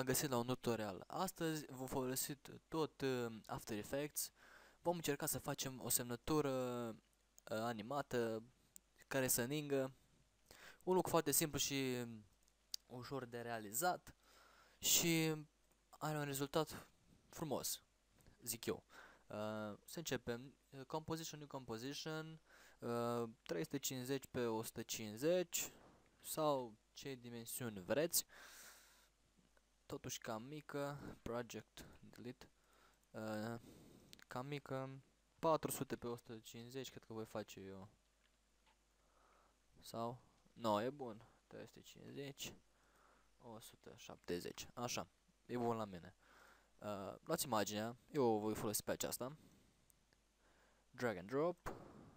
găsit la un tutorial. Astăzi vom folosi tot After Effects. Vom încerca să facem o semnătură animată care să ningă. Un lucru foarte simplu și ușor de realizat și are un rezultat frumos, zic eu. Să începem. Composition, new composition, 350 pe 150 sau ce dimensiuni vreți. Totuși cam mică, project delete, cam mică, 400 pe 150 cred că voi face eu. Sau? Nu, e bun, 350, 170, așa, e bun la mine. Luați imaginea, eu o voi folosi pe aceasta, drag and drop,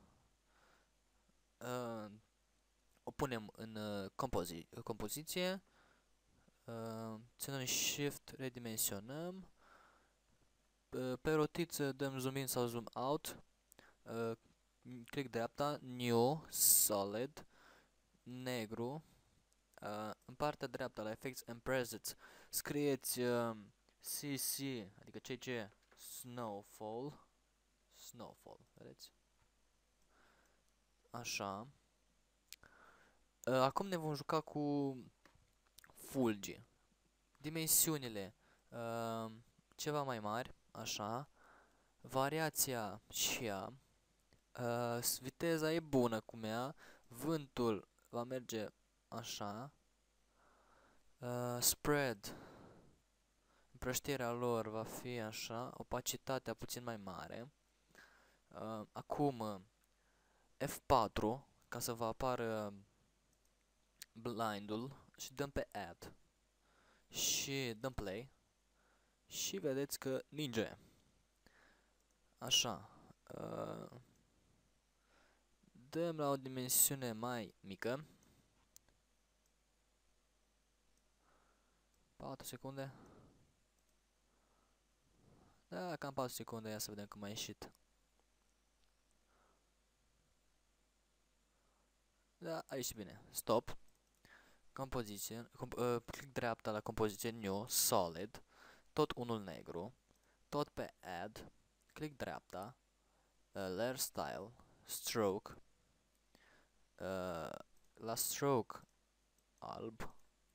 o punem în compoziție, ținând shift, redimensionăm, pe rotiță dăm zoom in sau zoom out, click dreapta, new, solid, negru, în partea dreaptă la effects and presets scrieți CC, adică CC, snowfall, vedeți? Așa. Acum ne vom juca cu fulgi. Dimensiunile ceva mai mari, așa. Variația și ea. Viteza e bună cum ea. Vântul va merge așa. Spread. Împrăștierea lor va fi așa. Opacitatea puțin mai mare. Acum F4 ca să vă apară blindul și dăm pe add. Și dăm play. Și vedeți că ninge. Așa. Dăm la o dimensiune mai mică. 4 secunde. Da, cam 4 secunde, ia să vedem cum a ieșit. Da, a ieșit bine. Stop. Compoziție. Click dreapta la compoziție, new, solid. Tot unul negru. Tot pe add. Click dreapta. Layer style. Stroke. La stroke alb.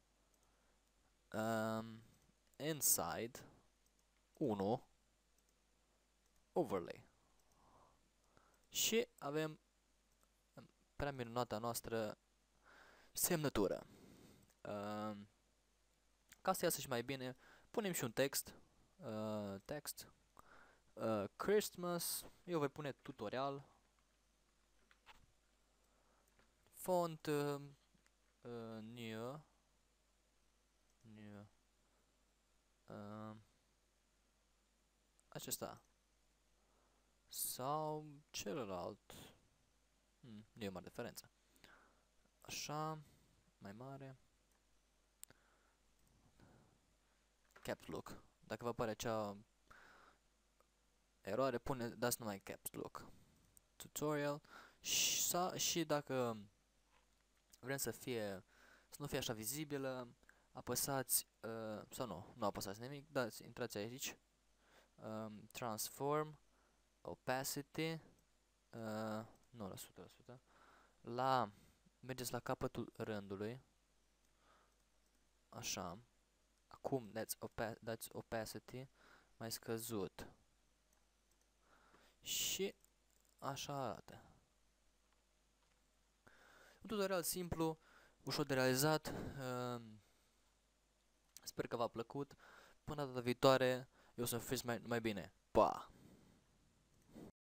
Inside 1 overlay. Și avem prea minunata noastră semnătură. Ca să iasă și mai bine, punem și un text. Text. Christmas. Eu voi pune tutorial. Font new. Acesta. Sau celălalt. Nu e mare diferență. Așa. Mai mare. Caps lock. Dacă vă apare acea eroare, dați numai caps lock. Tutorial. Și dacă vrem să nu fie așa vizibilă, apăsați, sau nu apăsați nimic, intrați aici, transform, opacity, nu la 100%, mergeți la capătul rândului, așa, acum dați opacity mai scăzut și așa arată. Un tutorial simplu, ușor de realizat, sper că v-a plăcut. Până data viitoare, eu să fiți mai bine. Pa!